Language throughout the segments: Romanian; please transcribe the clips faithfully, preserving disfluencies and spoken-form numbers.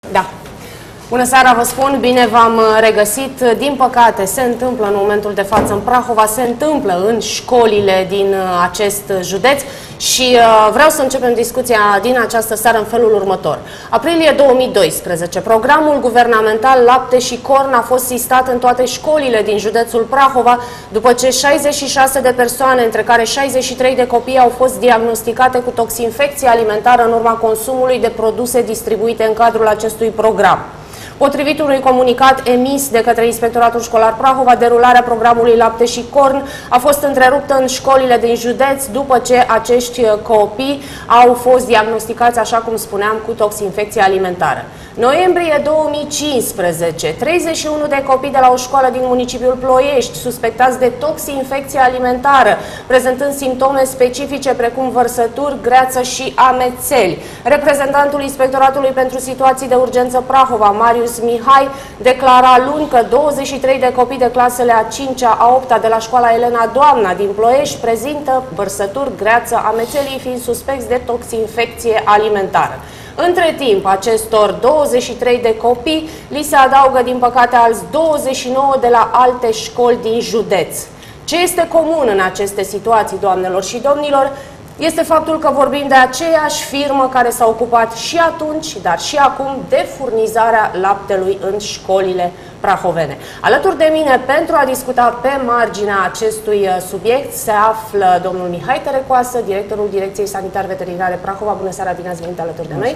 Da. Bună seara, vă spun, bine v-am regăsit. Din păcate, se întâmplă în momentul de față în Prahova, se întâmplă în școlile din acest județ și uh, vreau să începem discuția din această seară în felul următor. Aprilie două mii doisprezece, programul guvernamental Lapte și Corn a fost sistat în toate școlile din județul Prahova, după ce șaizeci și șase de persoane, între care șaizeci și trei de copii, au fost diagnosticate cu toxinfecție alimentară în urma consumului de produse distribuite în cadrul acestui program. Potrivit unui comunicat emis de către Inspectoratul Școlar Prahova, derularea programului Lapte și Corn a fost întreruptă în școlile din județ după ce acești copii au fost diagnosticați, așa cum spuneam, cu toxinfecție alimentară. Noiembrie două mii cincisprezece, treizeci și unu de copii de la o școală din municipiul Ploiești, suspectați de toxinfecție alimentară, prezentând simptome specifice precum vărsături, greață și amețeli. Reprezentantul Inspectoratului pentru Situații de Urgență Prahova, Marius Mihai, declara luni că douăzeci și trei de copii de clasele a cincea, a opta de la școala Elena Doamna din Ploiești prezintă vărsături, greață, amețelii fiind suspecți de toxinfecție alimentară. Între timp, acestor douăzeci și trei de copii li se adaugă, din păcate, alți douăzeci și nouă de la alte școli din județ. Ce este comun în aceste situații, doamnelor și domnilor, este faptul că vorbim de aceeași firmă care s-a ocupat și atunci, dar și acum, de furnizarea laptelui în școlile prahovene. Alături de mine, pentru a discuta pe marginea acestui subiect, se află domnul Mihai Tărecoasă, directorul Direcției Sanitar-Veterinare Prahova. Bună seara, bine ați venit alături de noi.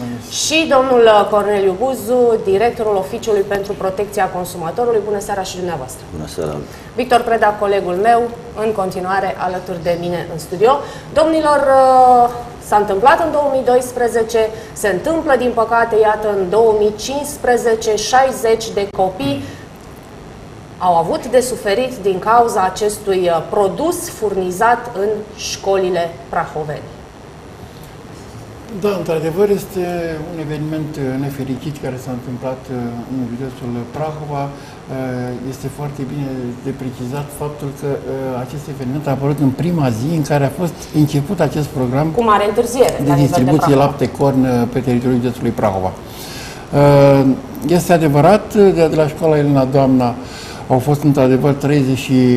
Și domnul Corneliu Buzu, directorul Oficiului pentru Protecția Consumatorului. Bună seara și dumneavoastră. Bună seara. Victor Preda, colegul meu, în continuare alături de mine în studio. Domnilor, s-a întâmplat în două mii doisprezece, se întâmplă, din păcate, iată, în două mii cincisprezece, șaizeci de copii au avut de suferit din cauza acestui produs furnizat în școlile prahovene. Da, într-adevăr, este un eveniment nefericit care s-a întâmplat în județul Prahova. Este foarte bine de precizat faptul că acest eveniment a apărut în prima zi în care a fost început acest program cu mare întârziere de distribuție lapte-corn pe teritoriul județului Prahova. Este adevărat, de la școala Elena Doamna au fost într-adevăr treizeci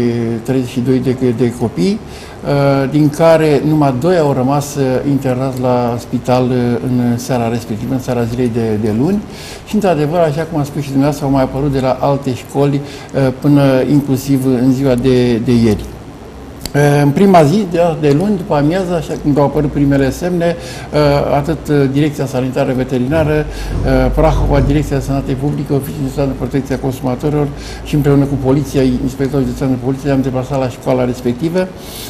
și doi de, de copii, din care numai doi au rămas internați la spital în seara respectivă, în seara zilei de, de luni. Și într-adevăr, așa cum am spus și dumneavoastră, au mai apărut de la alte școli până inclusiv în ziua de, de ieri. În prima zi, de, de luni, după amiază, așa când au apărut primele semne, atât Direcția Sanitară Veterinară, Prahova, Direcția de Sănătate Publică, Oficiul de Protecție a Consumatorilor și împreună cu Poliția, Inspectorul Județean de Poliție, am deplasat la școala respectivă,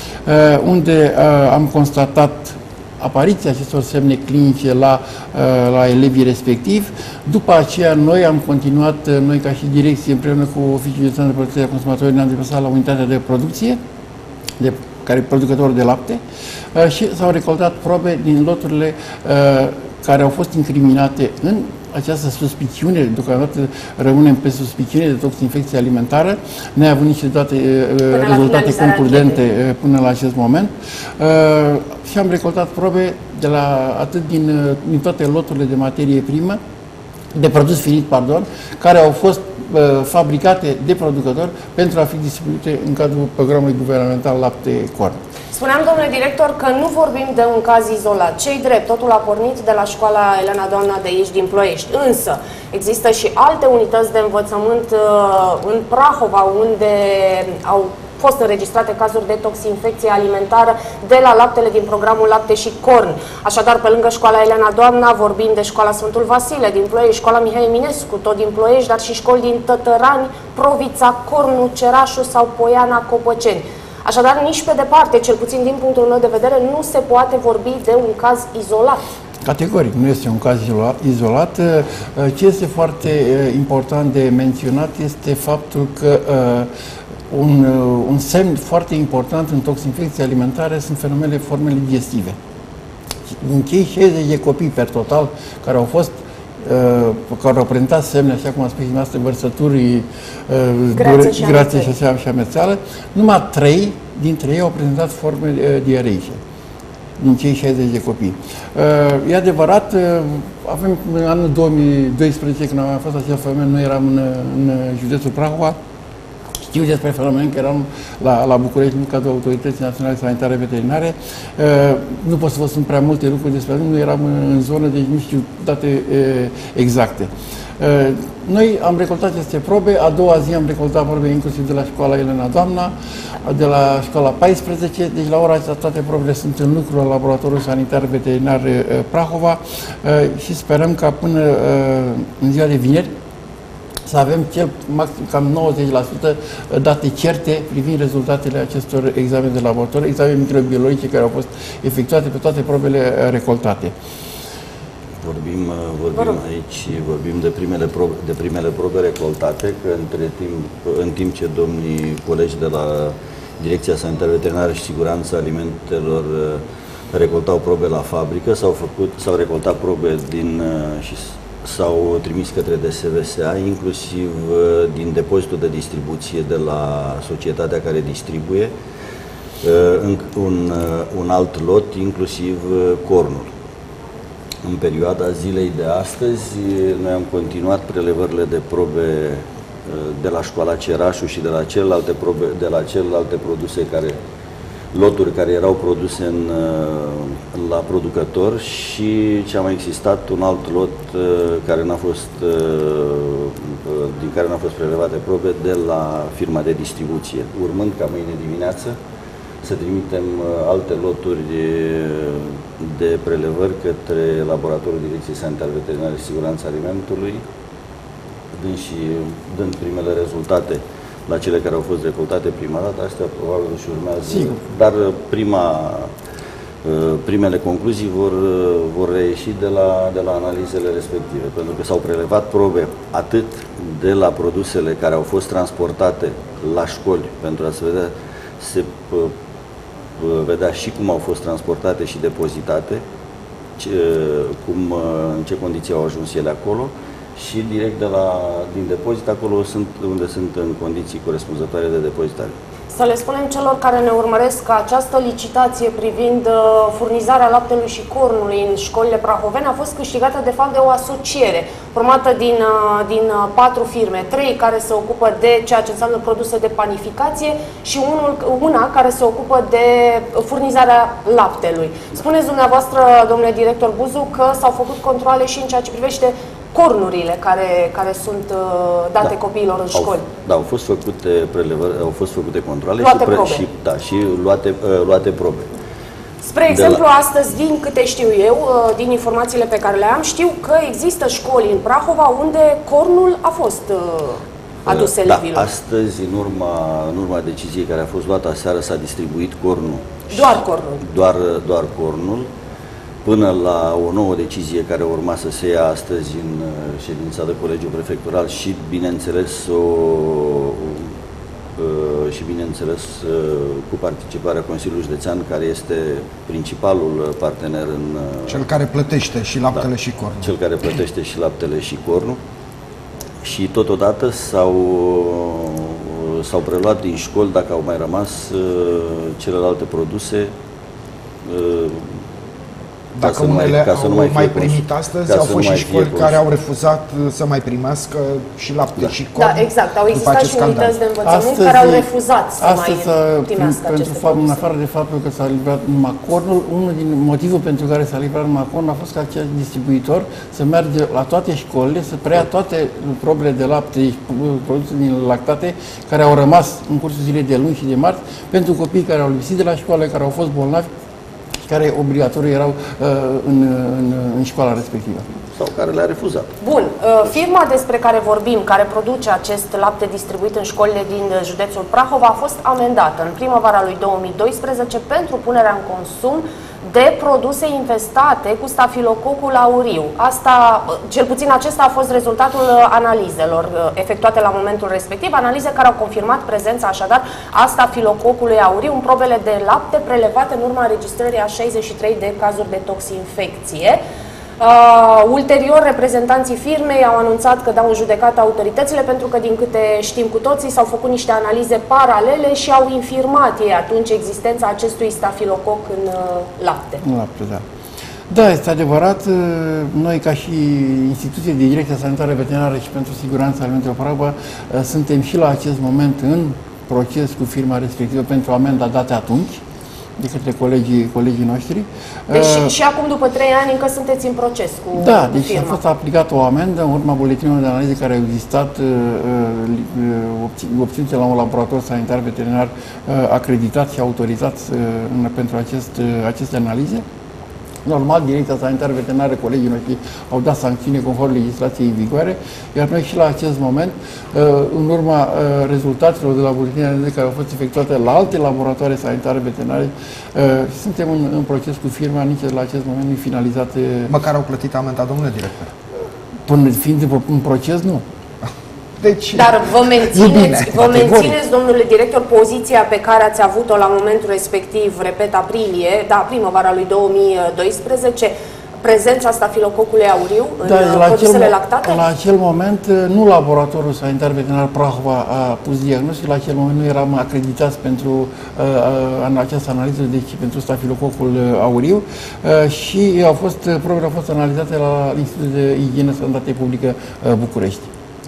unde am constatat apariția acestor semne clinice la, la elevii respectivi. După aceea, noi am continuat, noi ca și direcție, împreună cu Oficiul Județean de Protecție a Consumatorilor, ne-am deplasat la unitatea de producție, de care producător de lapte, uh, și s-au recoltat probe din loturile uh, care au fost incriminate în această suspiciune. Deocamdată rămânem pe suspiciune de toxinfecție alimentară, neavând niciodată uh, rezultate concludente uh, până la acest moment. Uh, și am recoltat probe de la, atât din, uh, din toate loturile de materie primă, de produs finit, pardon, care au fost uh, fabricate de producători pentru a fi distribuite în cadrul programului guvernamental Lapte-Corn. Spuneam, domnule director, că nu vorbim de un caz izolat. Ce-i drept, totul a pornit de la școala Elena Doamna de aici, din Ploiești. Însă, există și alte unități de învățământ uh, în Prahova, unde au fost înregistrate cazuri de toxinfecție alimentară de la laptele din programul Lapte și Corn. Așadar, pe lângă școala Elena Doamna, vorbim de școala Sfântul Vasile din Ploiești, școala Mihai Eminescu, tot din Ploiești, dar și școli din Tătărani, Provița, Cornu, Cerașu sau Poiana, Copăceni. Așadar, nici pe departe, cel puțin din punctul meu de vedere, nu se poate vorbi de un caz izolat. Categoric, nu este un caz izolat. Ce este foarte important de menționat este faptul că Un, un semn foarte important în toxinfecție alimentară sunt fenomenele formele digestive. Din cei șaizeci de copii per total care au fost uh, care au prezentat semne, așa cum a spus dumneavoastră, vărsături, uh, grație și, și amețeală, numai trei dintre ei au prezentat forme uh, diareice. din cei șaizeci de copii. E adevărat, avem în anul două mii doisprezece, când am fost acel fenomen, noi eram în, în județul Prahova. Știu despre fenomen că eram la, la București, în cadrul Autorității Naționale Sanitare Veterinare. Nu pot să vă spun prea multe lucruri despre noi, nu eram în zonă, deci nu știu date exacte. Noi am recoltat aceste probe, a doua zi am recoltat probe inclusiv de la școala Elena Doamna, de la școala paisprezece, deci la ora aceasta toate probele sunt în lucru la Laboratorul Sanitar Veterinar Prahova și sperăm ca până în ziua de vineri să avem cel maxim cam nouăzeci la sută date certe privind rezultatele acestor examene de laborator, examene microbiologice care au fost efectuate pe toate probele recoltate. Vorbim, vorbim aici, vorbim de primele probe, de primele probe recoltate, că între timp, în timp ce domnii colegi de la Direcția Sanitară Veterinară și Siguranța Alimentelor recoltau probe la fabrică, s-au făcut, s-au recoltat probe din și s-au trimis către D S V S A, inclusiv din depozitul de distribuție de la societatea care distribuie, un, un alt lot, inclusiv cornul. În perioada zilei de astăzi, noi am continuat prelevările de probe de la școala Cerașu și de la celelalte, probe, de la celelalte produse care, loturi care erau produse în, la producător și ce a mai existat un alt lot care n-a fost, din care n-au fost prelevate probe de la firma de distribuție, urmând ca mâine dimineață să trimitem alte loturi de, de prelevări către Laboratorul Direcției Sanitare Veterinare și Siguranța Alimentului, dând, și, dând primele rezultate la cele care au fost recoltate prima dată. Astea probabil și urmează, Sigur. dar prima, primele concluzii vor, vor reieși de la, de la analizele respective, pentru că s-au prelevat probe atât de la produsele care au fost transportate la școli pentru a se vedea se vedea și cum au fost transportate și depozitate, ce, cum, în ce condiții au ajuns ele acolo, și direct de la, din depozit, acolo sunt, unde sunt în condiții corespunzătoare de depozitare. Să le spunem celor care ne urmăresc că această licitație privind furnizarea laptelui și cornului în școlile prahovene a fost câștigată de fapt de o asociere formată din, din patru firme, trei care se ocupă de ceea ce înseamnă produse de panificație și unul, una care se ocupă de furnizarea laptelui. Spuneți dumneavoastră, domnule director Buzu, că s-au făcut controale și în ceea ce privește cornurile care, care sunt uh, date da. copiilor în școli. Au, da, au fost făcute prelevări, au fost făcute controale luate și, pre, probe. și, da, și luate, uh, luate probe. Spre exemplu, la... astăzi, din câte știu eu, uh, din informațiile pe care le am, știu că există școli în Prahova unde cornul a fost uh, adus uh, elevilor. Da, astăzi, în urma, în urma deciziei care a fost luată aseară, s-a distribuit cornul. Doar cornul. Doar, doar cornul. Până la o nouă decizie care urma să se ia astăzi în ședința de Colegiul Prefectural și, bineînțeles, o, și, bineînțeles, cu participarea Consiliului Județean, care este principalul partener în... Cel care plătește și laptele da, și cornul. Cel care plătește și laptele și cornul. Și, totodată, s-au s-au preluat din școli, dacă au mai rămas, celelalte produse, Dacă unele mai, au mai, mai primit astăzi, au fost și școli care au refuzat să mai primească și lapte da. și corn. Da, exact. Au existat și unități de învățământ astăzi, care au refuzat să astăzi, mai primească pentru aceste fapt, produse. În afară de faptul că s-a livrat numai cornul, unul din motivul pentru care s-a livrat numai cornul a fost ca acest distribuitor să meargă la toate școlile, să preia toate probele de lapte, produse din lactate, care au rămas în cursul zilei de luni și de marți, pentru copiii care au lipsit de la școală, care au fost bolnavi, care obligatoriu erau uh, în, în, în școala respectivă. Sau care le-a refuzat. Bun. Uh, firma despre care vorbim, care produce acest lapte distribuit în școlile din județul Prahova, a fost amendată în primăvara lui două mii doisprezece pentru punerea în consum de produse infestate cu stafilococul auriu. Asta, cel puțin acesta a fost rezultatul analizelor efectuate la momentul respectiv, analize care au confirmat prezența așadar a stafilococului auriu în probele de lapte prelevate în urma înregistrării a șaizeci și trei de cazuri de toxinfecție. Uh, ulterior, reprezentanții firmei au anunțat că dau în judecată autoritățile pentru că, din câte știm cu toții, s-au făcut niște analize paralele și au infirmat ei atunci existența acestui stafilococ în uh, lapte. În lapte, da. Da, este adevărat. Noi, ca și instituție de direcție sanitară veterinară și pentru siguranța alimentelor Prahova, suntem și la acest moment în proces cu firma respectivă pentru amenda date atunci de către colegii, colegii noștri. Deci uh, și acum, după trei ani, încă sunteți în proces cu Da, cu deci firma. a fost aplicată o amendă în urma buletinului de analize care au existat, obținute la un laborator sanitar veterinar acreditat și autorizat pentru acest, aceste analize. Normal, Direcția Sanitară Veterinară, colegii noștri au dat sancțiuni conform legislației în vigoare, iar noi și la acest moment, în urma rezultatelor de la buletinele care au fost efectuate la alte laboratoare sanitare veterinare, suntem în, în proces cu firma, nici la acest moment nu finalizate. Măcar au plătit amenda, domnule director? Până fiind în proces, nu. Deci, Dar vă mențineți, vă mențineți, domnule director, poziția pe care ați avut-o la momentul respectiv, repet, aprilie, da, primăvara lui două mii doisprezece, prezența stafilococului auriu în da, produsele lactate? La acel moment, nu laboratorul sanitar veterinar Prahova a pus diagnostic, la acel moment nu eram acreditați pentru uh, în această analiză, deci pentru stafilococul auriu uh, și au fost, probele au fost analizate la Institutul de Igienă și Sănătate Publică uh, București.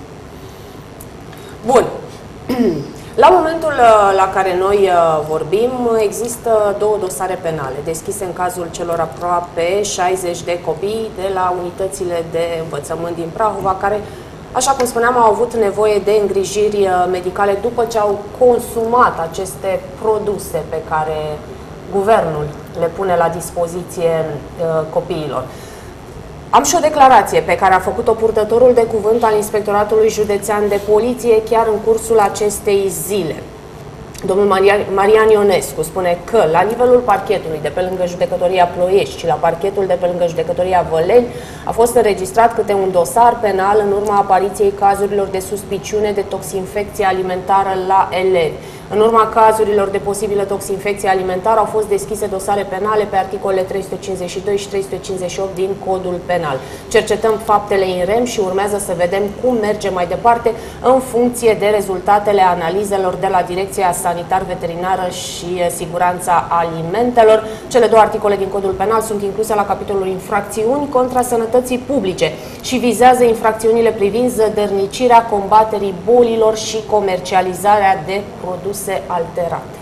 Bun. La momentul la care noi vorbim, există două dosare penale deschise în cazul celor aproape șaizeci de copii de la unitățile de învățământ din Prahova, care, așa cum spuneam, au avut nevoie de îngrijiri medicale după ce au consumat aceste produse pe care guvernul le pune la dispoziție copiilor. Am și o declarație pe care a făcut-o purtătorul de cuvânt al Inspectoratului Județean de Poliție chiar în cursul acestei zile. Domnul Marian Ionescu spune că la nivelul parchetului de pe lângă Judecătoria Ploiești și la parchetul de pe lângă Judecătoria Văleni a fost înregistrat câte un dosar penal în urma apariției cazurilor de suspiciune de toxinfecție alimentară la elevi. În urma cazurilor de posibilă toxinfecție alimentară au fost deschise dosare penale pe articolele trei sute cincizeci și doi și trei sute cincizeci și opt din Codul Penal. Cercetăm faptele în rem și urmează să vedem cum merge mai departe în funcție de rezultatele analizelor de la Direcția Sanitar-Veterinară și Siguranța Alimentelor. Cele două articole din Codul Penal sunt incluse la capitolul infracțiuni contra sănătății publice și vizează infracțiunile privind zădărnicirea, combaterii bolilor și comercializarea de produse alterate.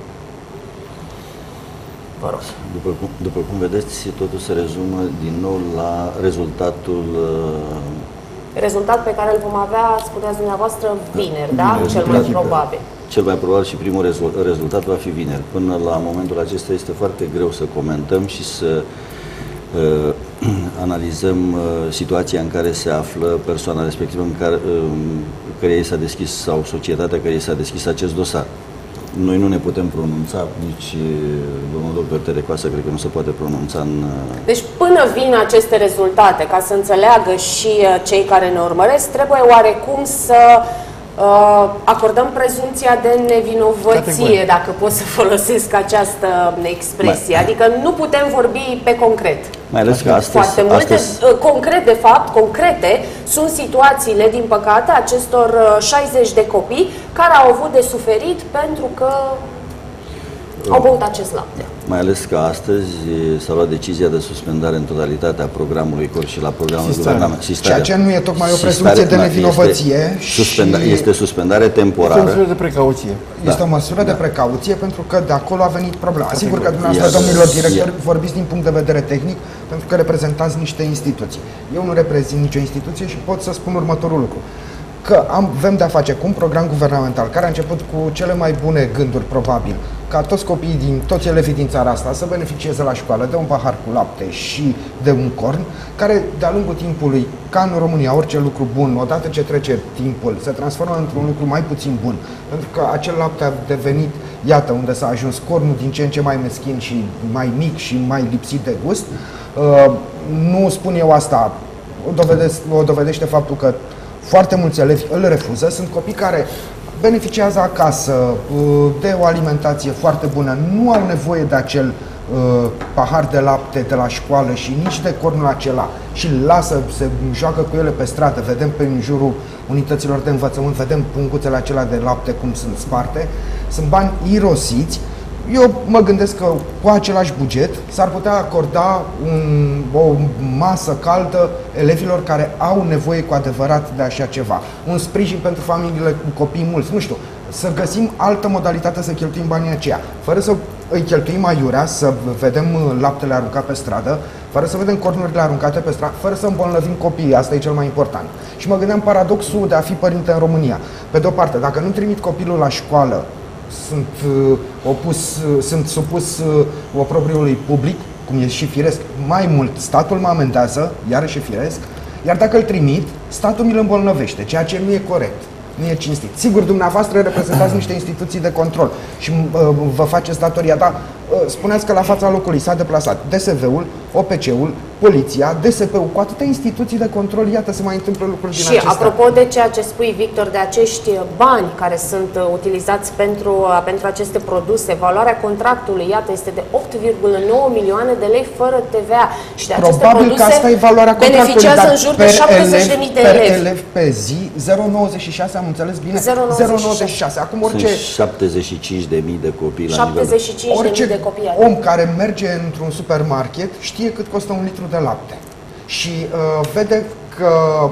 Vă rog. După cum, după cum vedeți, totul se rezumă din nou la rezultatul... Rezultat pe care îl vom avea, spuneați dumneavoastră, vineri, da? Cel mai probabil. Cel mai probabil și primul rezultat va fi vineri. Până la momentul acesta este foarte greu să comentăm și să uh, analizăm uh, situația în care se află persoana respectivă, în care, uh, care i s-a deschis, sau societatea care i s-a deschis acest dosar. Noi nu ne putem pronunța, nici domnul doctor Terecoasă cred că nu se poate pronunța în... Deci până vin aceste rezultate, ca să înțeleagă și cei care ne urmăresc, trebuie oarecum să uh, acordăm prezumția de nevinovăție, dacă pot să folosesc această expresie. Mai. Adică nu putem vorbi pe concret. Mai ales că astăzi, Foarte multe, astăzi... concret, de fapt, concrete, sunt situațiile, din păcate, acestor șaizeci de copii care au avut de suferit pentru că au băut acest lapte. Mai ales că astăzi s-a luat decizia de suspendare în totalitate a programului C O R și la programul guvernament. Ceea ce nu e tocmai o prezumție de nevinovăție. Este, suspenda, și este suspendare temporară. Este o măsură de precauție. Este da. o măsură de precauție pentru că de acolo a venit problema. Sigur că dumneavoastră, domnilor directori, vorbiți din punct de vedere tehnic, pentru că reprezentați niște instituții. Eu nu reprezint nicio instituție și pot să spun următorul lucru. Că am, avem de-a face cu un program guvernamental care a început cu cele mai bune gânduri, probabil, ca toți copiii din, toți elevii din țara asta să beneficieze la școală de un pahar cu lapte și de un corn, care de-a lungul timpului, ca în România, orice lucru bun, odată ce trece timpul, se transformă într-un lucru mai puțin bun. Pentru că acel lapte a devenit, iată, unde s-a ajuns, cornul din ce în ce mai meschin și mai mic și mai lipsit de gust. Uh, nu spun eu asta, o, dovedesc, o dovedește faptul că foarte mulți elevi îl refuză. Sunt copii care beneficiază acasă de o alimentație foarte bună, nu au nevoie de acel uh, pahar de lapte de la școală și nici de cornul acela și îl lasă, se joacă cu ele pe stradă, vedem pe în jurul unităților de învățământ, vedem punguțele acelea de lapte cum sunt sparte, sunt bani irosiți. Eu mă gândesc că cu același buget s-ar putea acorda un, o masă caldă elevilor care au nevoie cu adevărat de așa ceva. Un sprijin pentru familiile cu copii mulți, nu știu, să găsim altă modalitate să cheltuim banii aceia, fără să îi cheltuim aiurea, să vedem laptele aruncat pe stradă, fără să vedem cornurile aruncate pe stradă, fără să îmbolnăvim copiii, asta e cel mai important. Și mă gândeam paradoxul de a fi părinte în România. Pe de o parte, dacă nu trimit copilul la școală, sunt, uh, opus, uh, sunt supus uh, oprobriului public, cum e și firesc, mai mult statul mă amendează, iarăși e firesc, iar dacă îl trimit, statul mi-l îmbolnăvește, ceea ce nu e corect, nu e cinstit. Sigur, dumneavoastră reprezentați niște instituții de control și uh, vă faceți datoria, dar uh, spuneați că la fața locului s-a deplasat D S V-ul, O P C-ul, poliția, D S P-ul, cu atâtea instituții de control, iată, se mai întâmplă lucruri din acestea. Și apropo de ceea ce spui, Victor, de acești bani care sunt uh, utilizați pentru, uh, pentru aceste produse, valoarea contractului, iată, este de opt virgulă nouă milioane de lei fără T V A. Și de aceste Probabil produse că asta e valoarea contractului, beneficiază în jur de șaptezeci de mii de per elevi. elev pe zi, zero virgulă nouăzeci și șase, am înțeles bine? zero virgulă nouăzeci și șase. zero virgulă nouăzeci și șase. Acum orice, Sunt șaptezeci și cinci de mii de copii la nivel. șaptezeci și cinci de orice mii de copii. om care merge într-un supermarket știe cât costă un litru de lapte. Și uh, vede că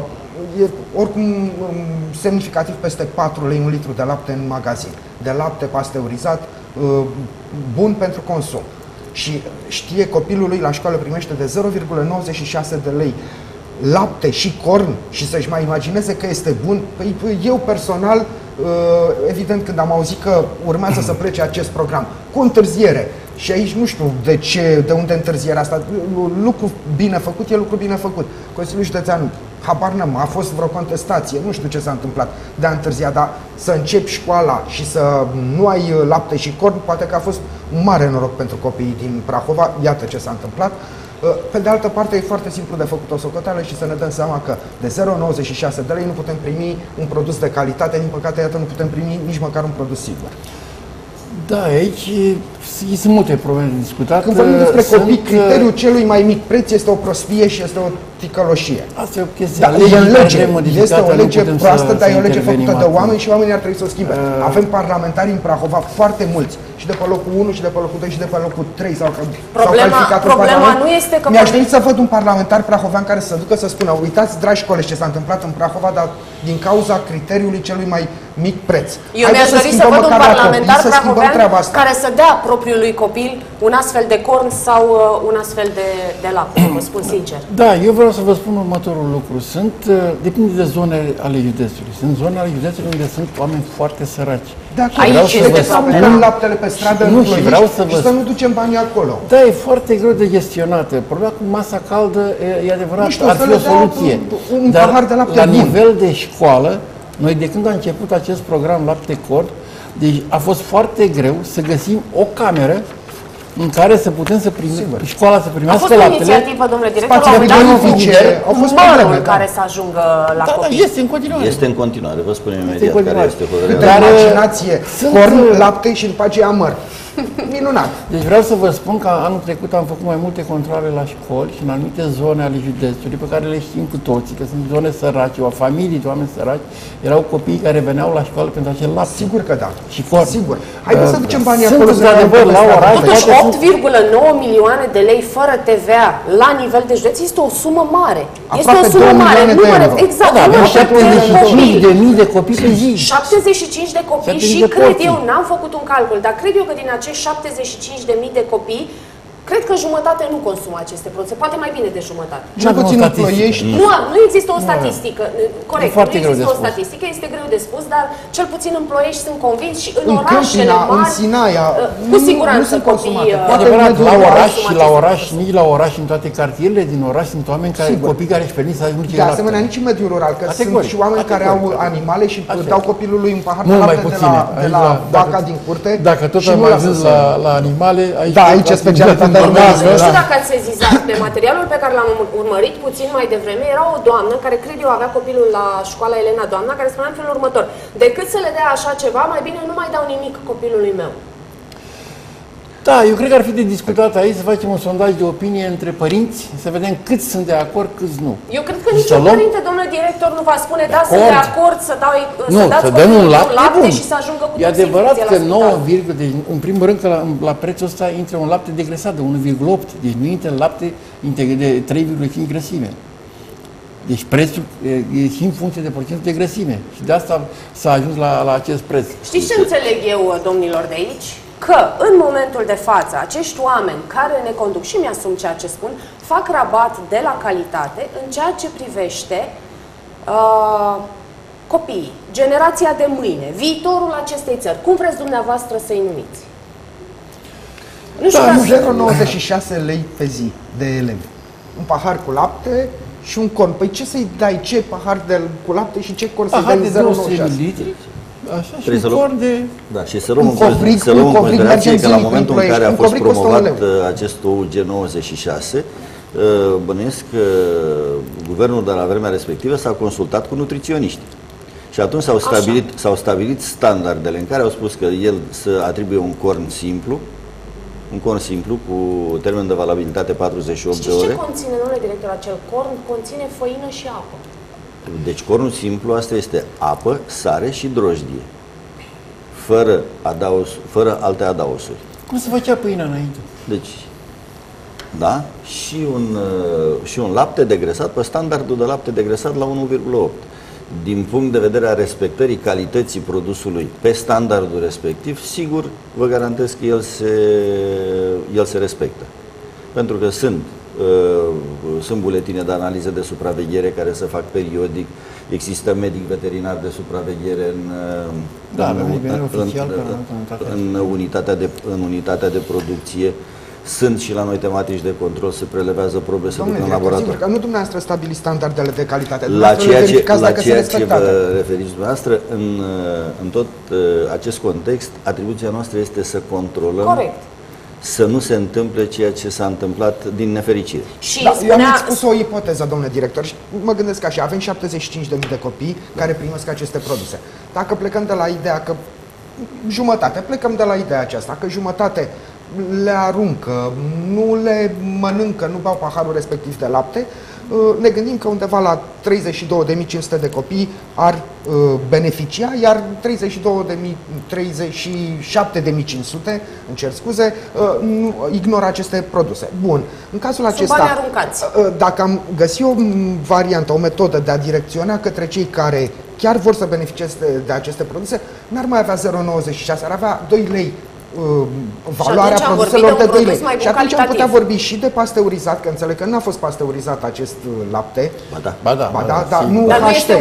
e oricum um, semnificativ peste patru lei un litru de lapte în magazin. De lapte pasteurizat, uh, bun pentru consum. Și știe copilul lui la școală primește de zero virgulă nouăzeci și șase de lei lapte și corn și să-și mai imagineze că este bun. Păi, eu personal, evident, când am auzit că urmează să plece acest program cu întârziere, și aici nu știu de ce, de unde întârzierea asta, lucru bine făcut e lucru bine făcut. Consiliul Județean, habar n-am, a fost vreo contestație, nu știu ce s-a întâmplat de a întârzia, dar să începi școala și să nu ai lapte și corn, poate că a fost un mare noroc pentru copiii din Prahova, iată ce s-a întâmplat. Pe de altă parte, e foarte simplu de făcut o socoteală și să ne dăm seama că de zero virgulă nouăzeci și șase de lei nu putem primi un produs de calitate, din păcate, iată, nu putem primi nici măcar un produs sigur. Da, aici sunt multe probleme de discutat. Când vorbim despre Sunt, copii, criteriul celui mai mic preț este o prostie și este o ticăloșie. Asta e o chestie. Da, e în lege, este o lege nu proastă, să, dar să e o lege făcută de acum. oameni și oamenii ar trebui să o schimbe. Uh, Avem parlamentari în Prahova foarte mulți, și de pe locul unu, și de pe locul doi, și de pe locul trei sau Problema, problema nu este că... Mi-aș dori să văd un parlamentar prahovean care să se ducă să spună: uitați, dragi colegi, ce s-a întâmplat în Prahova, dar din cauza criteriului celui mai mic preț. Eu mi-aș dori să văd un parlamentar prahovean care să dea propriului copil un astfel de corn sau uh, un astfel de, de lapte, vă spun sincer. Da, eu vreau să vă spun următorul lucru. Sunt, uh, depinde de zone ale județului. Sunt zone ale județului unde sunt oameni foarte săraci. Da, aici este să nu laptele pe stradă nu, în și vreau să, și vă... să nu ducem banii acolo. Da, e foarte greu de gestionat. Problema cu masa caldă e, e adevărat, Nu știu, ar să fi le o dea soluție. un, un Dar pahar de lapte la bun. nivel de școală, noi de când a început acest program Lapte Cord, deci a fost foarte greu să găsim o cameră în care să putem să primim, școala să A primească fost o laptele. inițiativă, domnule director, Spațiile au dat frigorifice, au fost probleme, numărul da. care să ajungă la Da, da, copii. este în continuare. Este în continuare, vă spunem în imediat care continuare. este Câte hotărârea. Dar, imaginație, sunt- corn, lapte și după aceea măr. Minunat. Deci vreau să vă spun că anul trecut am făcut mai multe controle la școli și în anumite zone ale județului pe care le știm cu toții, că sunt zone sărace, o familii de oameni săraci, erau copii care veneau la școală pentru acel lapte. Sigur că da. Și corn. Sigur. Haideți să ducem banii Sunt acolo. să într-adevăr vedem la pe oraș, stradă. Totuși, poate opt virgulă nouă milioane de lei fără T V A la nivel de județ este o sumă mare. Este o Aproape sumă două mare. milioane de Număr, euro. exact, Da, avem număr de șaptezeci și cinci de copii. mii de copii pe zi. șaptezeci și cinci de copii șaptezeci și de cred porții. eu, n-am făcut un calcul, dar cred eu că din acești șaptezeci și cinci de mii de copii, cred că jumătate nu consumă aceste produse, poate mai bine de jumătate. Cel Nu avem puțin o în statistică. Ploiești. Nu, nu există o statistică, corect, E foarte nu greu de există o spus. statistică, este greu de spus, dar cel puțin în Ploiești sunt convins și în, În orașele Câmpina, în mari, Sinaia, uh, nu- cu nu siguranță sunt copiii... consumate. uh, E Poate adevărat, mediul la rural oraș consumă și la aceste oraș, produse. nici la oraș, în toate cartierele din oraș sunt oameni care, Sigur. copii care își permit să ajungă De asemenea, nici în mediul rural, că Categoric, sunt și oameni care au categoric. animale și Așa dau e. copilului un pahar de Mult mai lapte de puține. la, de Aici, la dacă- vaca din curte. Dacă tot și am nu lasă ajuns să- la, la animale, aici... Da, aici e specialitatea în noastră. domeniu, Nu știu da. dacă ați sezizat, pe materialul pe care l-am urmărit puțin mai devreme, era o doamnă care, cred eu, avea copilul la școala Elena Doamna, care spunea în felul următor: decât să le dea așa ceva, mai bine nu mai dau nimic copilului meu. Da, eu cred că ar fi de discutat aici, să facem un sondaj de opinie între părinți, să vedem câți sunt de acord, câți nu. Eu cred că niciun părinte, domnule director, nu va spune, da, sunt de acord să, dau, nu, să dați să dăm un lapte, lapte bun. și să ajungă cu E adevărat că nouă, la în primul rând că la, la prețul ăsta intră un lapte degresat de unu virgulă opt, deci nu intră lapte de trei virgulă cinci grăsime. Deci prețul e și în funcție de procentul de grăsime. Și de asta s-a ajuns la, la acest preț. Știți ce înțeleg eu, domnilor de aici? Că în momentul de față, acești oameni care ne conduc, și mi-asum ceea ce spun, fac rabat de la calitate în ceea ce privește uh, copiii, generația de mâine, viitorul acestei țări. Cum vreți dumneavoastră să-i numiți? Nu știu, da, zero virgulă nouăzeci și șase lei pe zi de elevi. Un pahar cu lapte și un corn. Păi ce să-i dai? Ce pahar de, cu lapte și ce corn să-i dai? zero virgulă nouăzeci și șase mililitri? Așa, și un corn de... Da, și să luăm în considerație că la momentul în care a fost promovat acest O U G nouăzeci și șase, bănuiesc că guvernul de la vremea respectivă s-a consultat cu nutriționiști. Și atunci s-au stabilit, s-au stabilit standardele în care au spus că el să atribuie un corn simplu, un corn simplu cu termen de valabilitate patruzeci și opt de ore. Știți ce conține, domnule director, acel corn? Conține făină și apă. Deci cornul simplu, asta este apă, sare și drojdie, fără, adaos, fără alte adaosuri. Cum se făcea pâinea înainte? Deci, da, și un, și un lapte degresat pe standardul de lapte degresat la unu virgulă opt. Din punct de vedere a respectării calității produsului pe standardul respectiv, sigur, vă garantez că el se, el se respectă. Pentru că sunt Sunt buletine de analiză de supraveghere care se fac periodic, există medic veterinar de supraveghere în, da, în, în, oficial, în, în, unitatea de, în unitatea de producție. Sunt și la noi tematici de control, se prelevează probe, se duc în laborator. Sigur că nu dumneavoastră stabiliți standardele de calitate, la ceea ce, la ceea ce vă referiți dumneavoastră, în, în tot acest context, atribuția noastră este să controlăm. Corect. Să nu se întâmple ceea ce s-a întâmplat din nefericire. Și da, spunea... Eu am spus o ipoteză, domnule director, și mă gândesc așa, avem șaptezeci și cinci de mii de copii care primesc aceste produse. Dacă plecăm de la ideea că jumătate, plecăm de la ideea aceasta, că jumătate le aruncă, nu le mănâncă, nu beau paharul respectiv de lapte, ne gândim că undeva la treizeci și două de mii cinci sute de copii ar uh, beneficia, iar treizeci și două de mii, treizeci și șapte de mii cinci sute, îmi cer scuze, uh, nu, ignoră aceste produse. Bun, în cazul acesta, uh, dacă am găsit o variantă, o metodă de a direcționa către cei care chiar vor să beneficieze de, de aceste produse, n-ar mai avea zero virgulă nouăzeci și șase, ar avea doi lei Uh, valoarea produselor de doi lei. Și atunci am putea vorbi și de pasteurizat, că înțeleg că n-a fost pasteurizat acest lapte. Ba da, ba da, ba da, dar nu H T.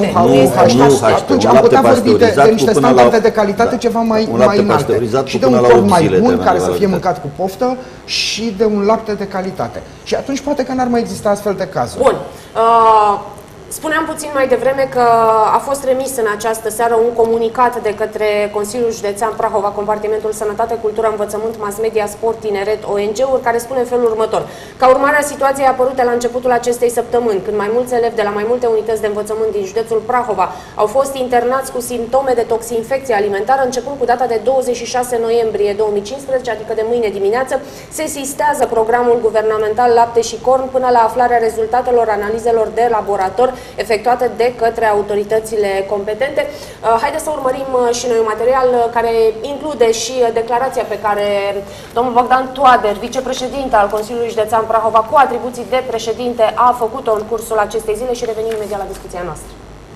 Atunci am putea vorbi de, de niște standarde de calitate da, ceva mai, mai înalte. Și de un corn mai bun, care să fie mâncat cu poftă, și de un lapte de calitate. Și atunci poate că n-ar mai exista astfel de cazuri. Bun. Uh... Spuneam puțin mai devreme că a fost remis în această seară un comunicat de către Consiliul Județean Prahova, Compartimentul Sănătate, Cultură, Învățământ, Mass Media, Sport, Tineret, O N G-uri, care spune în felul următor. Ca urmare a situației apărute la începutul acestei săptămâni, când mai mulți elevi de la mai multe unități de învățământ din județul Prahova au fost internați cu simptome de toxinfecție alimentară, începând cu data de douăzeci și șase noiembrie două mii cincisprezece, adică de mâine dimineață, se sistează programul guvernamental lapte și corn până la aflarea rezultatelor analizelor de laborator efectuate de către autoritățile competente. Haideți să urmărim și noi un material care include și declarația pe care domnul Bogdan Toader, vicepreședinte al Consiliului Județean Prahova, cu atribuții de președinte, a făcut-o în cursul acestei zile și revenim imediat la discuția noastră.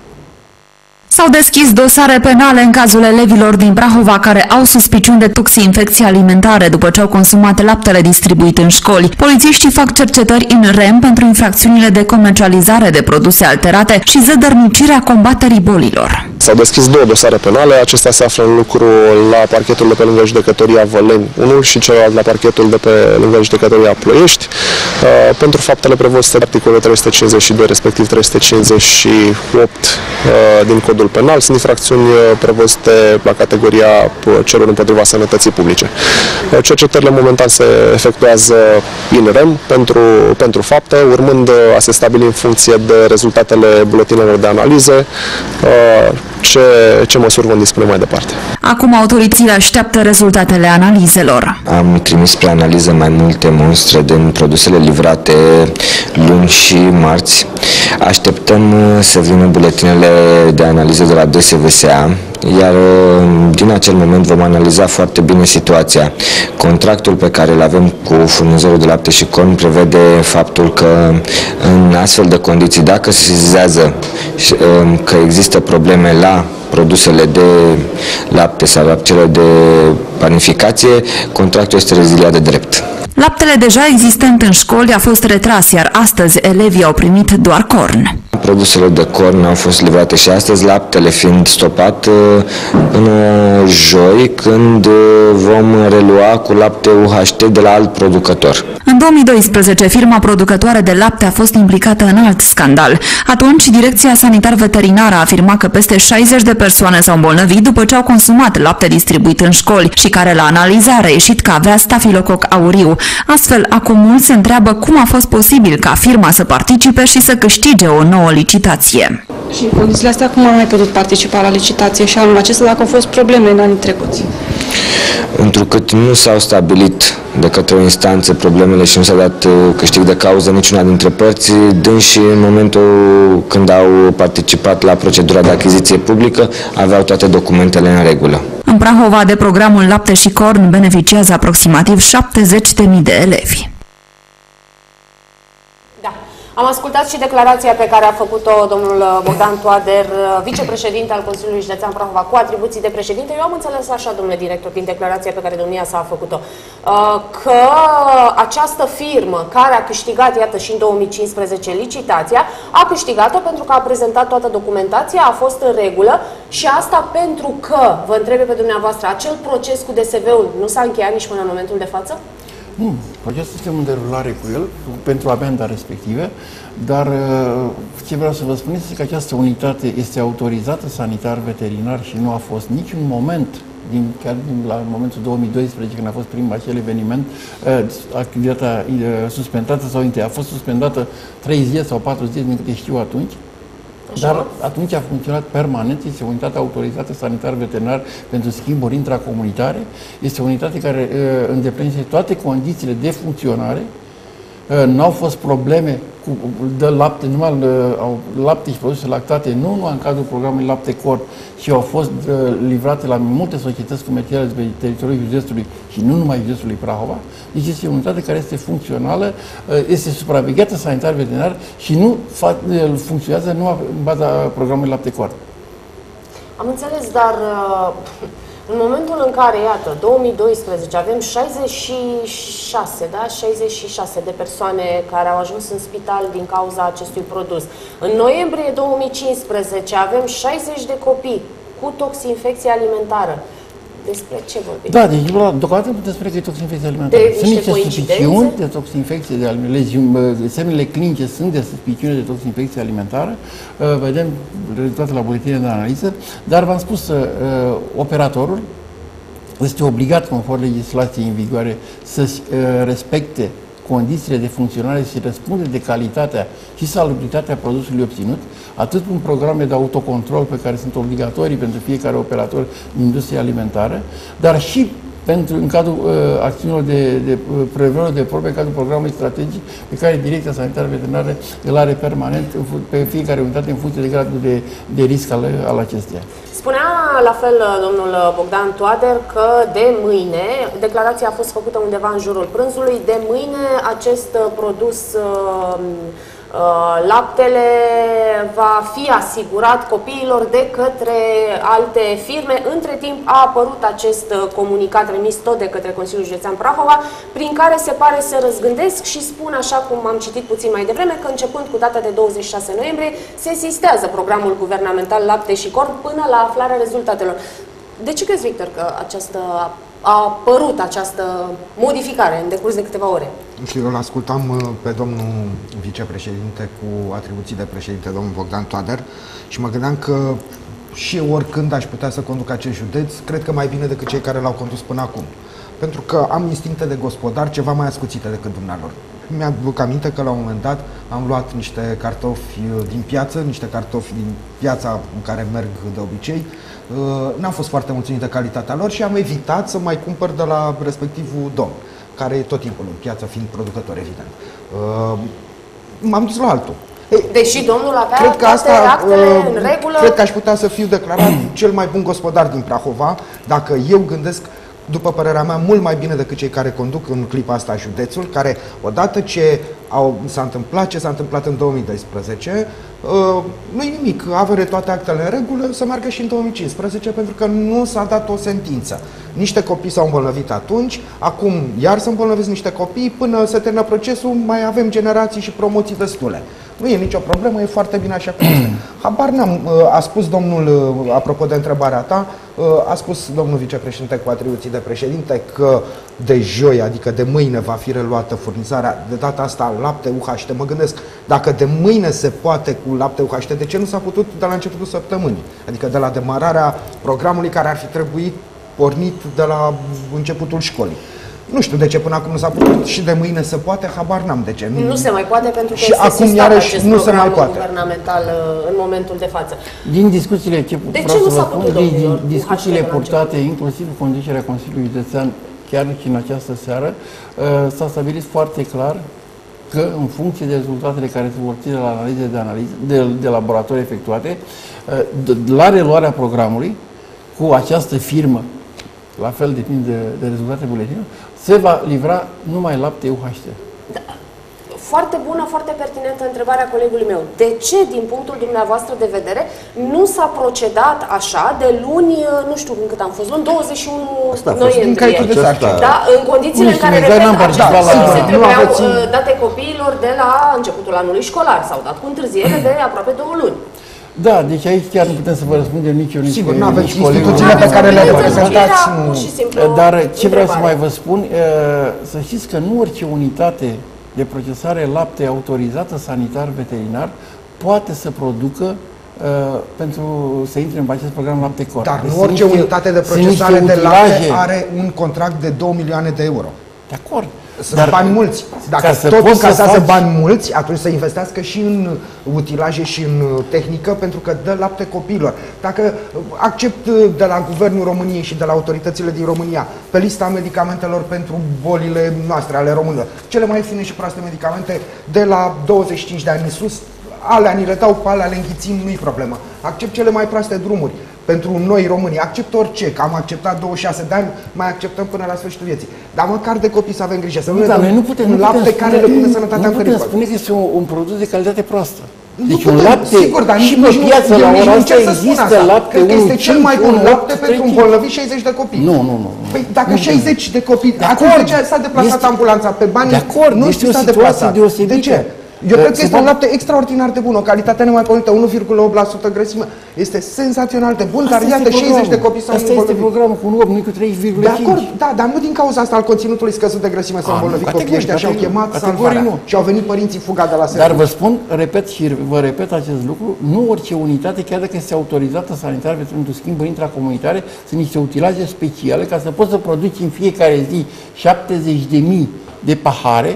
S-au deschis dosare penale în cazul elevilor din Prahova care au suspiciuni de toxinfecție alimentare după ce au consumat laptele distribuit în școli. Polițiștii fac cercetări în rem pentru infracțiunile de comercializare de produse alterate și zădărnicirea combaterii bolilor. S-au deschis două dosare penale, acestea se află în lucru la parchetul de pe lângă judecătoria Văleni unu și celălalt la parchetul de pe lângă judecătoria Ploiești, pentru faptele prevăzute de articolul trei sute cincizeci și doi, respectiv trei sute cincizeci și opt din Codul Penal, sunt infracțiuni prevăzute la categoria celor împotriva sănătății publice. Cercetările momentan se efectuează in rem pentru, pentru fapte, urmând a se stabili în funcție de rezultatele buletinelor de analize ce, ce măsuri vom dispune mai departe. Acum autoritățile așteaptă rezultatele analizelor. Am trimis spre analiză mai multe monstre din produsele livrate luni și marți. Așteptăm să vină buletinele de analiză de la D S V S A, iar din acel moment vom analiza foarte bine situația. Contractul pe care îl avem cu furnizorul de lapte și corn prevede faptul că în astfel de condiții, dacă se sesizează că există probleme la produsele de lapte sau la cele de panificație, contractul este reziliat de drept. Laptele deja existent în școli a fost retras, iar astăzi elevii au primit doar corn. Produsele de corn au fost livrate și astăzi, laptele fiind stopat până joi, când vom relua cu lapte U H T de la alt producător. În două mii doisprezece, firma producătoare de lapte a fost implicată în alt scandal. Atunci, Direcția Sanitar-Veterinară a afirmat că peste șaizeci de persoane s-au îmbolnăvit după ce au consumat lapte distribuit în școli și care la analiză a reieșit că avea stafilococ auriu. Astfel, acum mulți se întreabă cum a fost posibil ca firma să participe și să câștige o nouă licitație. Și în condițiile astea, cum am mai putut participa la licitație și anul acesta dacă au fost probleme în anii trecuți? Întrucât nu s-au stabilit de către o instanță problemele și nu s-a dat câștig de cauză niciuna dintre părți, dânsi în momentul când au participat la procedura de achiziție publică aveau toate documentele în regulă. În Prahova, de programul Lapte și Corn beneficiază aproximativ șaptezeci de mii de elevi. Am ascultat și declarația pe care a făcut-o domnul Bogdan Toader, vicepreședinte al Consiliului Județean Prahova, cu atribuții de președinte. Eu am înțeles așa, domnule director, din declarația pe care domnia s-a făcut-o, că această firmă care a câștigat, iată, și în două mii cincisprezece licitația, a câștigat-o pentru că a prezentat toată documentația, a fost în regulă și asta pentru că, vă întreb pe dumneavoastră, acel proces cu D S V-ul nu s-a încheiat nici până în momentul de față? Nu, procesul este în derulare cu el, pentru amenda respective, dar ce vreau să vă spun este că această unitate este autorizată sanitar-veterinar și nu a fost niciun moment, din, chiar din, la momentul două mii doisprezece, când a fost primul acel eveniment, activitatea suspendată sau a fost suspendată trei zile sau patru zile, din câte știu atunci. Dar atunci a funcționat permanent, este o unitate autorizată sanitar-veterinar pentru schimburi intracomunitare, este o unitate care uh, îndeplinește toate condițiile de funcționare, uh, nu au fost probleme cu de lapte, numai uh, lapte și produse lactate, nu numai în cadrul programului Lapte Corn, ci au fost uh, livrate la multe societăți comerciale de pe teritoriul județului și nu numai județului Prahova. Deci este o unitate care este funcțională, este supravegheată sanitar-veterinar și nu funcționează numai în baza programului Lapte Corn. Am înțeles, dar în momentul în care, iată, două mii doisprezece, avem șaizeci și șase, da? șaizeci și șase de persoane care au ajuns în spital din cauza acestui produs. În noiembrie două mii cincisprezece avem șaizeci de copii cu toxinfecție alimentară. Despre ce vorbim? Da, deci deocamdată putem spune că e toxinfecție alimentară. De sunt niște suspiciuni de toxinfecție de alimentară, semnele clinice sunt de suspiciune de toxinfecție alimentară, vedem rezultatele la buletine de analiză, dar v-am spus, operatorul este obligat, conform legislației în vigoare, să respecte condițiile de funcționare și răspunde de calitatea și salubritatea produsului obținut, atât în programe de autocontrol pe care sunt obligatorii pentru fiecare operator din industria alimentară, dar și pentru, în cadrul uh, acțiunilor de, de uh, prevederilor de probe, în cadrul programului strategic pe care Direcția Sanitară-Veterinară îl are permanent pe fiecare unitate în funcție de gradul de, de risc al, al acesteia. Spunea la fel domnul Bogdan Toader că de mâine, declarația a fost făcută undeva în jurul prânzului, de mâine acest produs, laptele, va fi asigurat copiilor de către alte firme. Între timp a apărut acest comunicat remis tot de către Consiliul Județean Prahova, prin care se pare să răzgândesc și spun, așa cum am citit puțin mai devreme, că începând cu data de douăzeci și șase noiembrie se sistează programul guvernamental Lapte și Corn până la aflarea rezultatelor. De ce crezi, Victor, că această a apărut această modificare în decurs de câteva ore? Nu știu, eu l-ascultam pe domnul vicepreședinte cu atribuții de președinte, domnul Bogdan Toader, și mă gândeam că și eu, oricând aș putea să conduc acest județ, cred că mai bine decât cei care l-au condus până acum. Pentru că am instincte de gospodar ceva mai ascuțite decât dumnealor. Mi-aduc aminte că la un moment dat am luat niște cartofi din piață, niște cartofi din piața în care merg de obicei. N-am fost foarte mulțumit de calitatea lor și am evitat să mai cumpăr de la respectivul domn, care e tot timpul în piață, fiind producător, evident. M-am dus la altul. Deși domnul avea cred că asta, actele în regulă... Cred că aș putea să fiu declarat cel mai bun gospodar din Prahova, dacă eu gândesc, după părerea mea, mult mai bine decât cei care conduc în clipa asta județul, care, odată ce s-a întâmplat ce s-a întâmplat în două mii doisprezece, uh, nu-i nimic, avere toate actele în regulă, să meargă și în două mii cincisprezece, pentru că nu s-a dat o sentință. Niște copii s-au îmbolnăvit atunci, acum iar să îmbolnăvesc niște copii, până se termină procesul, mai avem generații și promoții destule. Nu e nicio problemă, e foarte bine așa cum este. Habar n-am, a spus domnul, apropo de întrebarea ta, a spus domnul vicepreședinte cu atribuții de președinte că de joi, adică de mâine, va fi reluată furnizarea, de data asta lapte U H T. Mă gândesc, dacă de mâine se poate cu lapte U H T, de ce nu s-a putut de la începutul săptămânii? Adică de la demararea programului care ar fi trebuit pornit de la începutul școlii. Nu știu de ce până acum nu s-a putut și de mâine se poate, habar n-am de ce. Nu se mai poate pentru că și este acum iarăși acest nu se mai program poate. guvernamental în momentul de față. Din discuțiile ce de vreau ce nu să s-a vă spun, putut, din, din domnilor, discuțiile purtate, inclusiv cu conducerea Consiliului Județean, chiar și în această seară, s-a stabilit foarte clar că în funcție de rezultatele care se vor ține la analize de, analize, de, de laborator efectuate, la reluarea programului, cu această firmă, la fel depinde de, de rezultate buletinului, se va livra numai lapte U H T. Da. Foarte bună, foarte pertinentă întrebarea colegului meu. De ce, din punctul dumneavoastră de vedere, nu s-a procedat așa de luni, nu știu în cât am fost, luni douăzeci și unu noiembrie? Da, în condițiile în care, repet, aceste se trebuiau date copiilor de la începutul anului școlar. S-au dat cu întârziere de aproape două luni. Da, deci aici chiar nu putem să vă răspundem nici eu, nici sigur, nu aveți colegul. Instituțiile pe care le reprezentați. Dar ce vreau să mai vă spun, să știți că nu orice unitate de procesare lapte autorizată sanitar-veterinar poate să producă uh, pentru să intre în acest program lapte corp. Dar nu orice unitate de procesare de lapte are un contract de două milioane de euro. De acord. Sunt dar, bani mulți. Dacă tot încasează faci... bani mulți, atunci să investească și în utilaje și în tehnică, pentru că dă lapte copiilor. Dacă accept de la Guvernul României și de la autoritățile din România pe lista medicamentelor pentru bolile noastre, ale românilor, cele mai ieftine și proaste medicamente de la douăzeci și cinci de ani în sus, alea ni le dau, pe alea le înghițim, nu-i problemă. Accept cele mai proaste drumuri. Pentru noi românii, accept orice, că am acceptat douăzeci și șase de ani, mai acceptăm până la sfârșitul vieții. Dar măcar de copii să avem grijă, să nu, nu, da, nu putem, un nu lapte putem care spune, le pune sănătatea în pericol. Nu putem spune că este un, un produs de calitate proastă. Deci nu un putem, lapte sigur, dar și pe piață la ora asta există lapte Cred că este unu, cel mai bun unu, lapte opt, pentru îmbolnăvit șaizeci de copii. Nu, nu, nu. Păi dacă șaizeci de copii, atunci de ce s-a deplasat ambulanța pe bani? De acord, nu este știu, o s-a situație deosebită. De ce? Eu cred că este un lapte extraordinar de bun, o calitate nemaipomenită, unu virgulă opt la sută grăsime. Este senzațional de bun, dar iată, șaizeci de copii s-au îmbolnăvit. Asta este programul cu unu virgulă opt, nu cu treizeci virgulă cinci. De acord, da, dar nu din cauza asta al conținutului scăzut de grăsime s-au îmbolnăvit copiii ăștia și au chemat salvarea. Și au venit părinții fuga de la serviciu. Dar vă spun, repet și vă repet acest lucru, nu orice unitate, chiar dacă este autorizată sanitar pentru schimburi intracomunitare, sunt niște utilaje speciale ca să poți să produci în fiecare zi șaptezeci de mii de pahare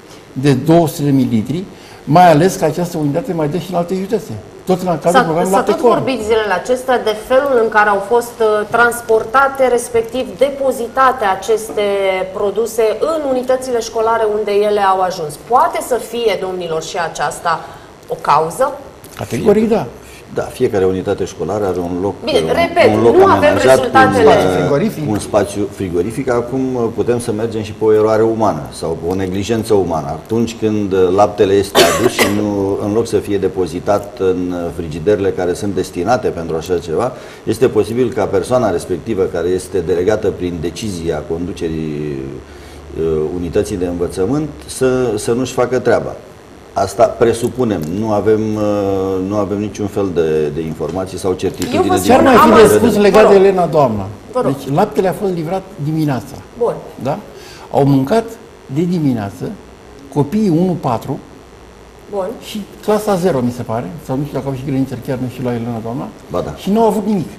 de două sute de mililitri, mai ales că această unitate mai dă și în alte județe. Tot în cadrul programului lapte corp. S-a tot vorbit zilele acestea de felul în care au fost uh, transportate, respectiv depozitate aceste produse în unitățile școlare unde ele au ajuns. Poate să fie, domnilor, și aceasta o cauză? Categoric, da. Da, fiecare unitate școlară are un loc, Bine, un, repet, un loc nu avem rezultatele. Un spațiu frigorific. un spațiu frigorific. Acum putem să mergem și pe o eroare umană sau pe o neglijență umană. Atunci când laptele este adus și nu, în loc să fie depozitat în frigiderele care sunt destinate pentru așa ceva, este posibil ca persoana respectivă, care este delegată prin decizia conducerii uh, unității de învățământ, să, să nu-și facă treaba. Asta presupunem, nu avem, nu avem niciun fel de, de informații sau certitudine. Ce ar mai fi de spus legat de Elena Doamna? Deci laptele a fost livrat dimineața. Bun. Da? Au mâncat de dimineață copiii unu patru și clasa zero, mi se pare, sau nu știu dacă au și grădinițe, chiar nu știu la Elena Doamna, ba da. Și nu au avut nimic.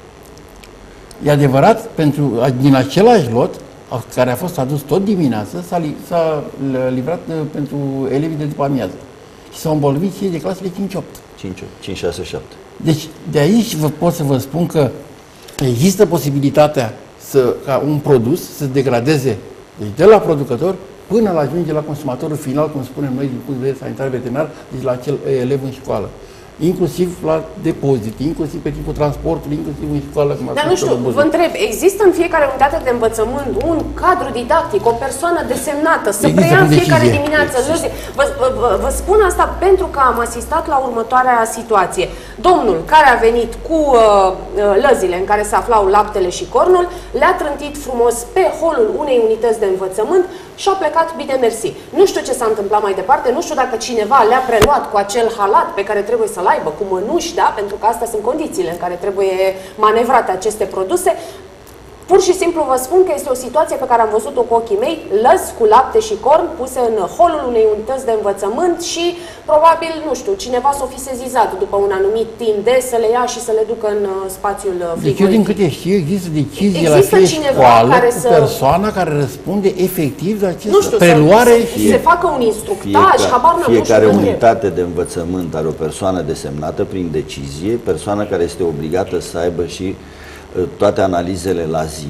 E adevărat, pentru, din același lot, care a fost adus tot dimineață, s-a livrat pentru elevii de după amiază. Și s-au îmbolnăvit cei de clasele cinci opt. cinci, șase, șapte. Deci, de aici vă pot să vă spun că există posibilitatea să, ca un produs să degradeze, deci de la producător până la ajunge la consumatorul final, cum spunem noi din punct de vedere sanitar veterinar, deci la acel elev în școală. Inclusiv la depozit, inclusiv pe timpul transportului, inclusiv în școală. Cum Dar nu știu, vă întreb, există în fiecare unitate de învățământ un cadru didactic, o persoană desemnată, să există preia în fiecare decizie. dimineață lăzi? Vă, vă, vă spun asta pentru că am asistat la următoarea situație. Domnul care a venit cu uh, lăzile în care se aflau laptele și cornul, le-a trântit frumos pe holul unei unități de învățământ și a plecat bine mersi. Nu știu ce s-a întâmplat mai departe, nu știu dacă cineva le-a preluat cu acel halat pe care trebuie să-l aibă, cu mănuși, da? Pentru că astea sunt condițiile în care trebuie manevrate aceste produse. Pur și simplu vă spun că este o situație pe care am văzut-o cu ochii mei, lăzi cu lapte și corn puse în holul unei unități de învățământ și probabil, nu știu, cineva s-o fi sezizat după un anumit timp de să le ia și să le ducă în uh, spațiul frigorific. Deci eu din câte știu, există decizie există la fie școală care cu să... persoana care răspunde efectiv de această nu știu, preluare. Să, să se facă un instructaj, fiecare, habar n-am, fiecare nu știu unitate de învățământ are o persoană desemnată prin decizie, persoana care este obligată să aibă și uh, toate analizele la zi.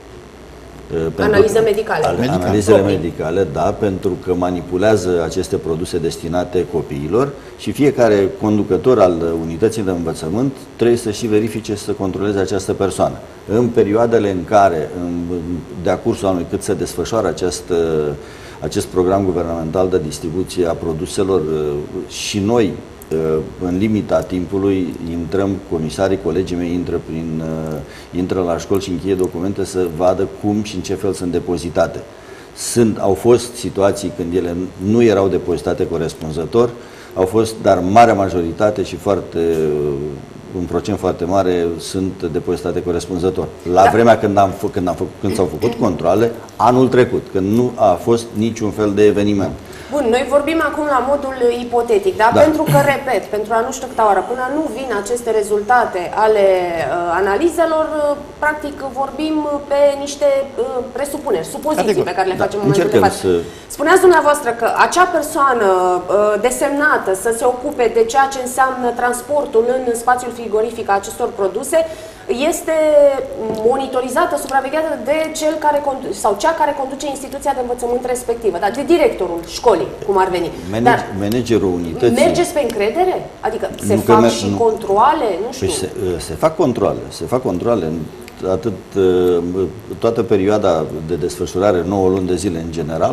Analize medicale. Medicale. Analizele medicale, da, pentru că manipulează aceste produse destinate copiilor și fiecare conducător al unității de învățământ trebuie să și verifice și să controleze această persoană. În perioadele în care, de-a cursul anului, cât se desfășoară acest, acest program guvernamental de distribuție a produselor și noi, în limita timpului, intrăm, comisarii, colegii mei intră, prin, intră la școli și încheie documente să vadă cum și în ce fel sunt depozitate. Sunt, au fost situații când ele nu erau depozitate corespunzător, au fost, dar marea majoritate și foarte, un procent foarte mare sunt depozitate corespunzător. La da. vremea când, am, când, am făcut, când s-au făcut controale, anul trecut, când nu a fost niciun fel de eveniment. Bun, noi vorbim acum la modul ipotetic, da? da? Pentru că, repet, pentru a nu știu câta oară, până nu vin aceste rezultate ale uh, analizelor, uh, practic vorbim pe niște uh, presupuneri, supoziții Adică, pe care le da, facem în momentul de față. Să... Spuneați dumneavoastră că acea persoană uh, desemnată să se ocupe de ceea ce înseamnă transportul în spațiul frigorific a acestor produse este monitorizată, supravegheată de cel care sau cea care conduce instituția de învățământ respectivă, dar de directorul școlii, cum ar veni. Manage, dar managerul unității... Mergeți pe încredere? Adică se nu fac me, și nu, controale? Nu știu. Păi se, se fac controale, se fac controale în atât, toată perioada de desfășurare, nouă luni de zile în general,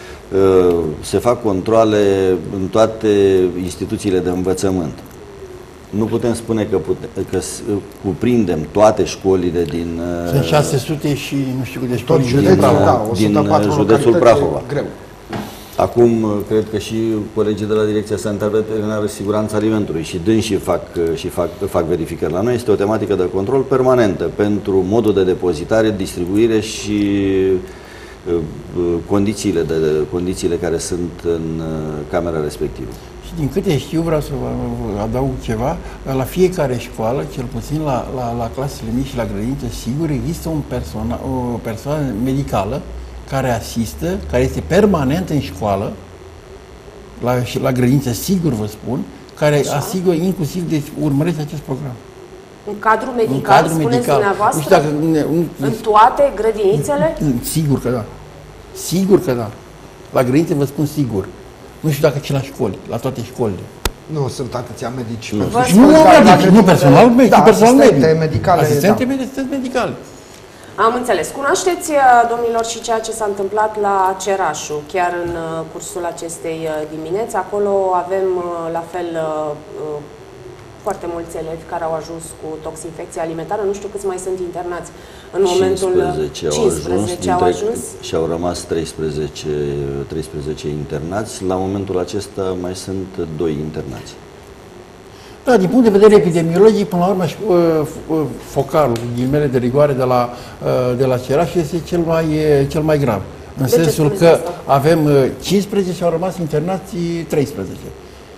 se fac controale în toate instituțiile de învățământ. Nu putem spune că, pute, că cuprindem toate școlile din... Sunt șase sute și nu știu câte școli din, din, da, din județul Prahova. Greu. Acum, cred că și colegii de la Direcția Sanitară Veterinară Siguranța Alimentului și dânsii fac, și fac, fac verificări la noi. Este o tematică de control permanentă pentru modul de depozitare, distribuire și condițiile, de, condițiile care sunt în camera respectivă. Și din câte știu, vreau să vă adaug ceva, la fiecare școală, cel puțin la, la, la clasele mici și la grădinițe, sigur, există un persona, o persoană medicală care asistă, care este permanent în școală, la, și la grădinițe, sigur vă spun, care Așa. asigură inclusiv, deci urmăresc acest program. Un cadru medical, un cadru spuneți medical. dumneavoastră? Nu știu dacă, un, în toate grădinițele? Sigur că da. Sigur că da. La grădinițe vă spun sigur. Nu știu dacă și la școli, la toate școlile. Nu, sunt atâția medici. Nu, nu, nu, medici, nu personal medic, da, personal medic. medicale. Asistente da. medicale. Am înțeles. Cunoașteți, domnilor, și ceea ce s-a întâmplat la Cerașu, chiar în cursul acestei dimineți. Acolo avem, la fel, foarte mulți elevi care au ajuns cu toxinfecție alimentară. Nu știu câți mai sunt internați în momentul... cincisprezece, cincisprezece au ajuns, au ajuns și au rămas treisprezece, treisprezece internați. La momentul acesta mai sunt doi internați. Da, din punct de vedere epidemiologic, până la urmă, focalul, ghimele de rigoare de la, de la Ceraș este cel mai, cel mai grav. În de sensul că asta? avem cincisprezece și au rămas internați treisprezece.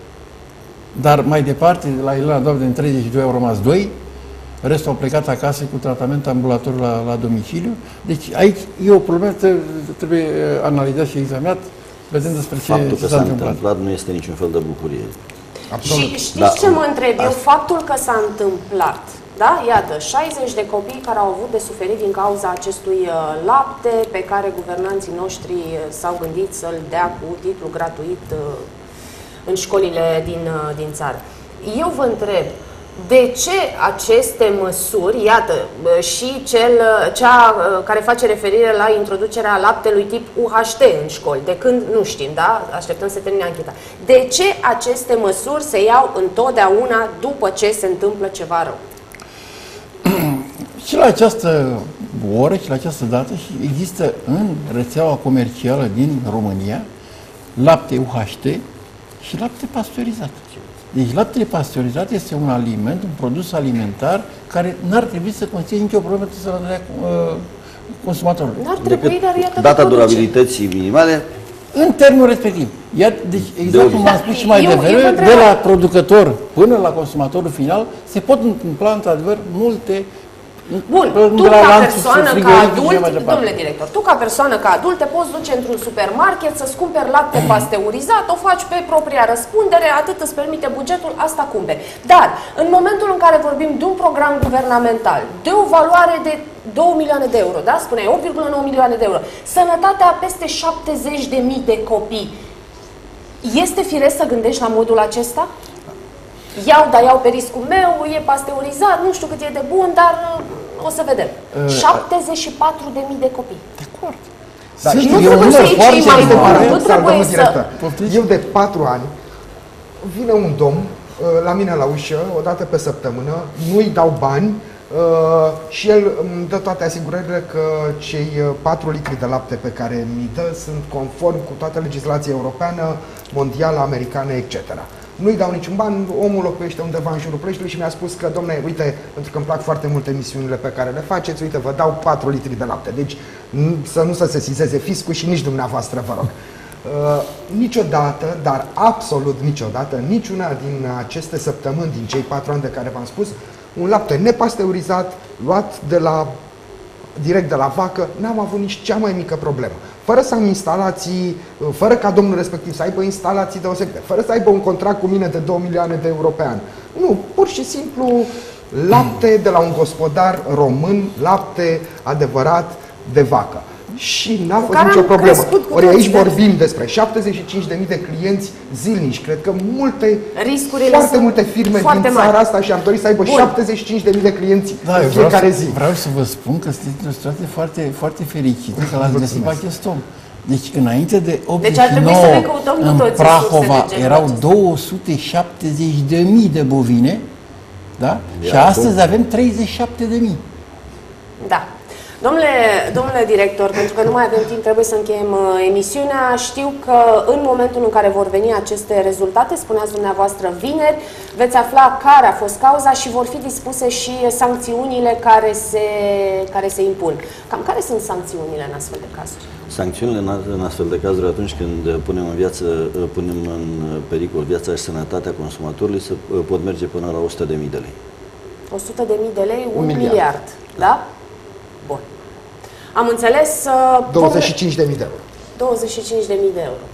Dar mai departe, la Elena Doamne, din treizeci și doi au rămas doi, restul au plecat acasă cu tratament ambulatoriu la, la domiciliu. Deci aici e o problemă, trebuie analizat și examinat, vedem despre ce Faptul că s-a întâmplat. întâmplat nu este niciun fel de bucurie. Absolut. Și știți da. ce mă întreb eu? Faptul că s-a întâmplat, da? Iată, șaizeci de copii care au avut de suferit din cauza acestui uh, lapte pe care guvernanții noștri uh, s-au gândit să-l dea cu titlu gratuit uh, în școlile din, uh, din țară. Eu vă întreb, de ce aceste măsuri, iată, și cel, cea care face referire la introducerea laptelui tip U H T în școli, de când nu știm, da? Așteptăm să termine ancheta. De ce aceste măsuri se iau întotdeauna după ce se întâmplă ceva rău? Și la această oră și la această dată există în rețeaua comercială din România lapte U H T și lapte pasteurizat. Deci laptele pasteurizat este un aliment, un produs alimentar care n-ar trebui să conțină nicio problemă de sănătatea uh, consumatorului. N-ar trebui, dar iată data durabilității minimale în termenul respectiv. Iar, deci, exact cum am spus și mai devreme, de la producător până la consumatorul final, se pot întâmpla într-adevăr multe. Bun, tu ca persoană, ca adult, domnule director, tu ca persoană, ca adult, te poți duce într-un supermarket să-ți cumperi lapte pasteurizat, o faci pe propria răspundere, atât îți permite bugetul, asta cumperi. Dar, în momentul în care vorbim de un program guvernamental, de o valoare de două milioane de euro, da? Spuneai, opt virgulă nouă milioane de euro, sănătatea peste șaptezeci de mii de copii, este firesc să gândești la modul acesta? Iau, dar iau pe riscul meu, e pasteurizat, nu știu cât e de bun, dar o să vedem. șaptezeci și patru de mii de copii. De acord. Da, nu trebuie să iei cei mai buni, nu trebuie să... Eu de patru ani vine un domn la mine la ușă, o dată pe săptămână, nu-i dau bani și el îmi dă toate asigurările că cei patru litri de lapte pe care mi dă sunt conform cu toată legislația europeană, mondială, americană, et cetera. Nu-i dau niciun ban, omul locuiește undeva în jurul Ploieștiului și mi-a spus că, domne, uite, pentru că îmi plac foarte mult emisiunile pe care le faceți, uite, vă dau patru litri de lapte. Deci să nu se sesizeze fiscul și nici dumneavoastră, vă rog. Uh, niciodată, dar absolut niciodată, niciuna din aceste săptămâni, din cei patru ani de care v-am spus, un lapte nepasteurizat, luat de la, direct de la vacă, n-am avut nici cea mai mică problemă. Fără să am instalații, fără ca domnul respectiv să aibă instalații deosebite, fără să aibă un contract cu mine de două milioane de euro pe an. Nu, pur și simplu lapte de la un gospodar român, lapte adevărat de vacă. Și n-a fost nicio problemă. Ori aici vorbim despre șaptezeci și cinci de mii de clienți zilnici. Cred că multe, riscurile foarte multe firme din țara asta și-ar dori să aibă Bun. șaptezeci și cinci de mii de clienți da, în fiecare vreau zi. Să, vreau să vă spun că sunteți într-o situație foarte, foarte fericită că l-ați găsit pe acest om. Deci înainte de optzeci și nouă, deci în Prahova erau două sute șaptezeci de mii de bovine, da? Și astăzi avem treizeci și șapte de mii. Da. Domnule, domnule director, pentru că nu mai avem timp, trebuie să încheiem uh, emisiunea. Știu că în momentul în care vor veni aceste rezultate, spuneați dumneavoastră vineri, veți afla care a fost cauza și vor fi dispuse și sancțiunile care se, care se impun. Cam care sunt sancțiunile în astfel de cazuri? Sancțiunile în astfel de cazuri, atunci când punem în, viață, punem în pericol viața și sănătatea consumatorului, se pot merge până la o sută de mii de lei. o sută de mii de lei, un, un miliard. miliard, da? Bun. Am înțeles... Uh, douăzeci și cinci de mii de euro. douăzeci și cinci de mii de euro.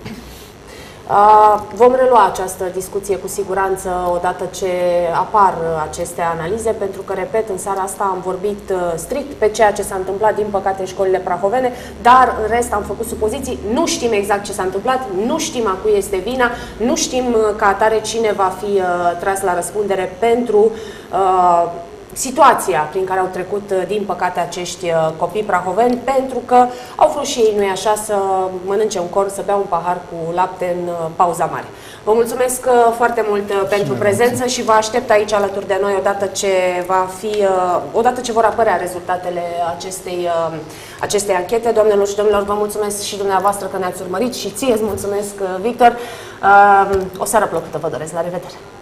Uh, vom relua această discuție cu siguranță odată ce apar aceste analize, pentru că, repet, în seara asta am vorbit uh, strict pe ceea ce s-a întâmplat, din păcate, în școlile prahovene, dar în rest am făcut supoziții, nu știm exact ce s-a întâmplat, nu știm a cui este vina, nu știm uh, ca atare cine va fi uh, tras la răspundere pentru... Uh, situația prin care au trecut, din păcate, acești copii prahoveni, pentru că au vrut și ei, nu-i așa, să mănânce un corn, să bea un pahar cu lapte în pauza mare. Vă mulțumesc foarte mult pentru prezență și vă aștept aici alături de noi odată ce va fi, odată ce vor apărea rezultatele acestei, acestei anchete. Doamnelor și domnilor, vă mulțumesc și dumneavoastră că ne-ați urmărit și ție îți mulțumesc, Victor. O seară plăcută vă doresc. La revedere!